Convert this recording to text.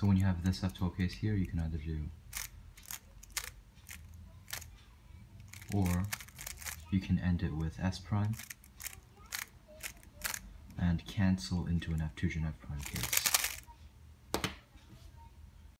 So when you have this F12 case here, you can either do, or you can end it with S prime and cancel into an F2 gen F prime case.